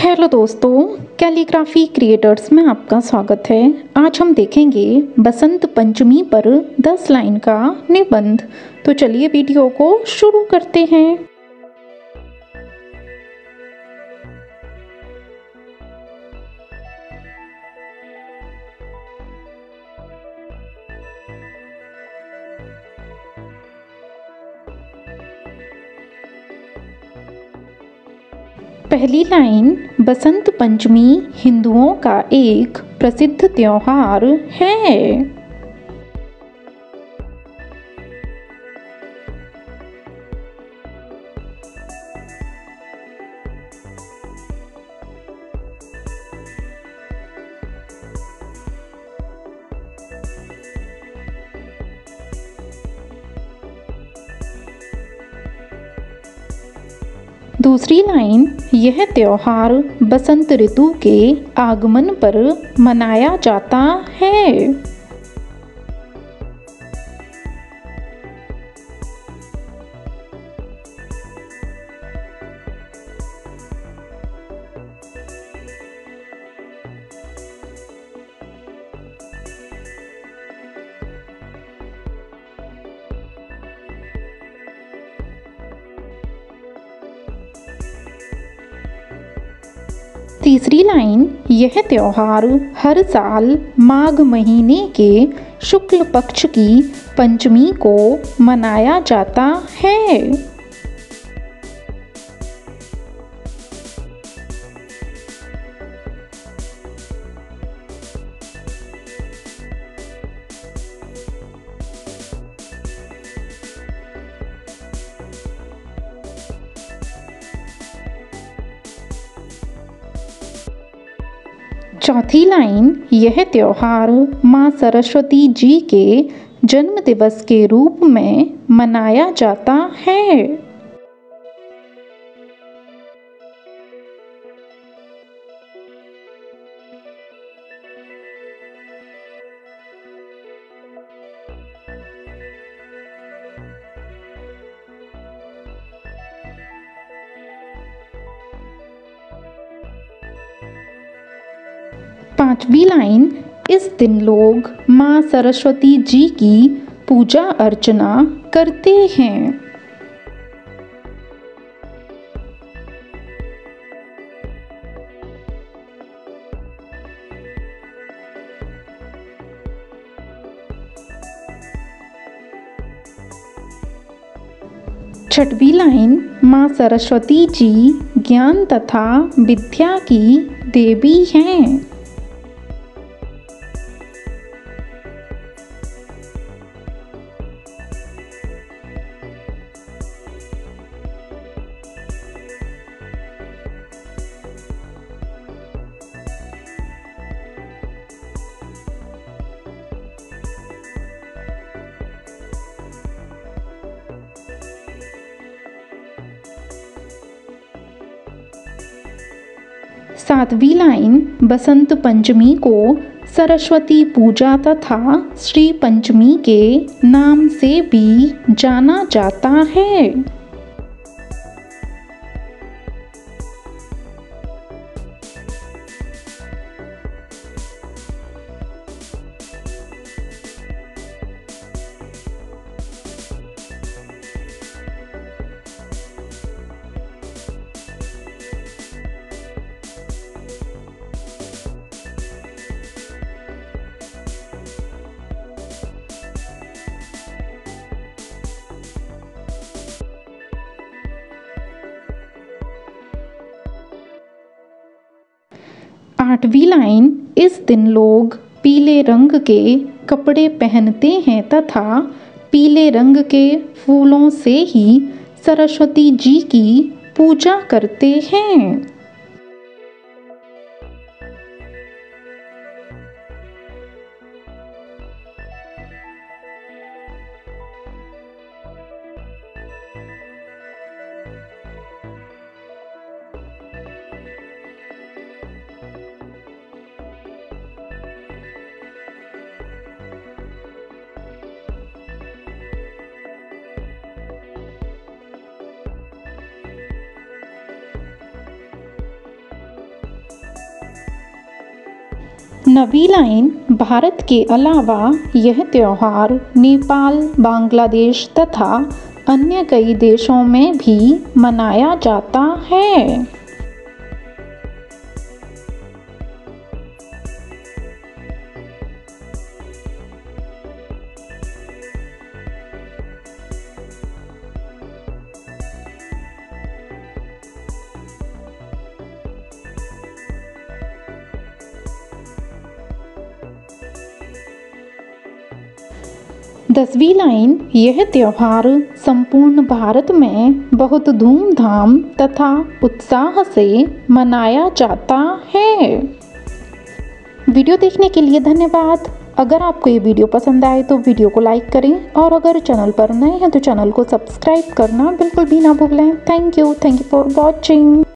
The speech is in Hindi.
हेलो दोस्तों, कैलीग्राफी क्रिएटर्स में आपका स्वागत है। आज हम देखेंगे बसंत पंचमी पर 10 लाइन का निबंध। तो चलिए वीडियो को शुरू करते हैं। पहली लाइन, बसंत पंचमी हिंदुओं का एक प्रसिद्ध त्योहार है। दूसरी लाइन, यह त्योहार बसंत ऋतु के आगमन पर मनाया जाता है। तीसरी लाइन, यह त्योहार हर साल माघ महीने के शुक्ल पक्ष की पंचमी को मनाया जाता है। चौथी लाइन, यह त्योहार माँ सरस्वती जी के जन्म दिवस के रूप में मनाया जाता है। पांचवी लाइन, इस दिन लोग माँ सरस्वती जी की पूजा अर्चना करते हैं। छठवीं लाइन, माँ सरस्वती जी ज्ञान तथा विद्या की देवी हैं। सातवीं लाइन, बसंत पंचमी को सरस्वती पूजा तथा श्री पंचमी के नाम से भी जाना जाता है। आठवीं लाइन, इस दिन लोग पीले रंग के कपड़े पहनते हैं तथा पीले रंग के फूलों से ही सरस्वती जी की पूजा करते हैं। नवी लाइन भारत के अलावा यह त्यौहार नेपाल, बांग्लादेश तथा अन्य कई देशों में भी मनाया जाता है। दसवीं लाइन यह त्यौहार संपूर्ण भारत में बहुत धूमधाम तथा उत्साह से मनाया जाता है। वीडियो देखने के लिए धन्यवाद। अगर आपको ये वीडियो पसंद आए तो वीडियो को लाइक करें और अगर चैनल पर नए हैं तो चैनल को सब्सक्राइब करना बिल्कुल भी ना भूलें। Thank you for watching.